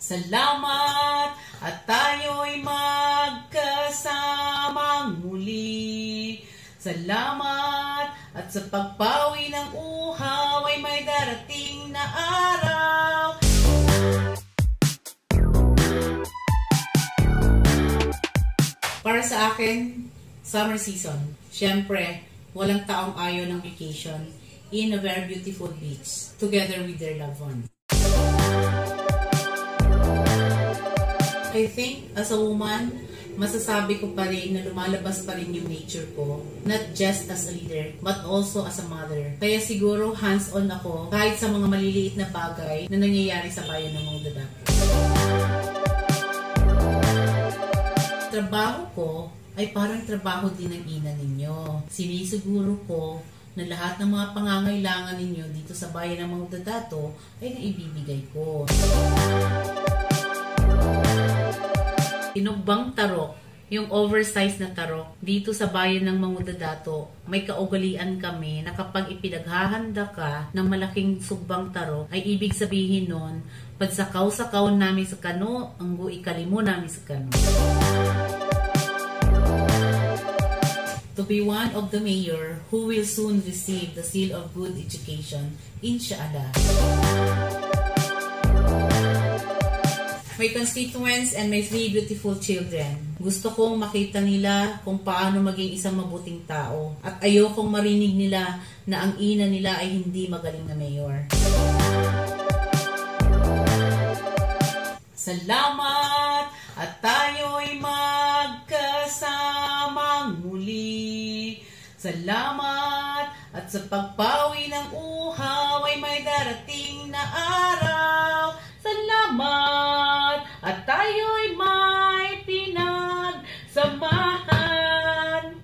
Salamat at tayo'y magkasamang muli. Salamat at sa pagpawi ng uhaw ay may darating na araw. Para sa akin, summer season. Siyempre, walang taong ayaw ng vacation in a very beautiful beach together with their loved ones. I think, as a woman, masasabi ko pa rin na lumalabas pa rin yung nature ko. Not just as a leader, but also as a mother. Kaya siguro hands-on ako kahit sa mga maliliit na bagay na nangyayari sa bayan ng Mangudadatu. Trabaho ko ay parang trabaho din ng ina ninyo. Sinisiguro ko na lahat ng mga pangangailangan ninyo dito sa bayan ng Mangudadatu ay naibibigay ko. Tinugbang tarok, yung oversized na tarok, dito sa bayan ng Mangudadatu, may kaugalian kami na kapag ipinaghahanda ka ng malaking sugbang tarok, ay ibig sabihin nun, pagsakaw-sakaw namin sa kano, ang ikalimu namin sa kano. To be one of the mayor who will soon receive the seal of good education, inshallah. My constituents and my 3 beautiful children. Gusto kong makita nila kung paano maging isang mabuting tao. At ayokong marinig nila na ang ina nila ay hindi magaling na mayor. Salamat at tayo'y magkasamang muli. Salamat at sa pagpawi ng uhaw ay may darating na araw. Salamat at tayo'y may pinagsamahan.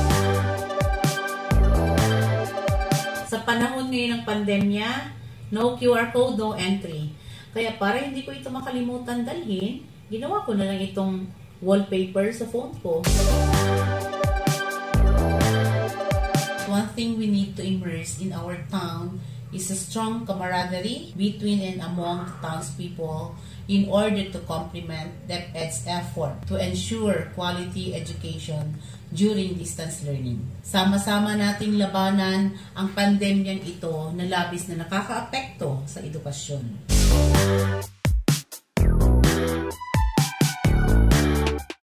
Sa panahon ngayon ng pandemya, no QR code, no entry. Kaya para hindi ko ito makalimutan dalhin, ginawa ko na lang itong wallpaper sa phone ko. One thing we need to immerse in our town is a strong camaraderie between and among the townspeople in order to complement DepEd's effort to ensure quality education during distance learning. Sama-sama nating labanan ang pandemyang ito na labis na nakakaapekto sa edukasyon.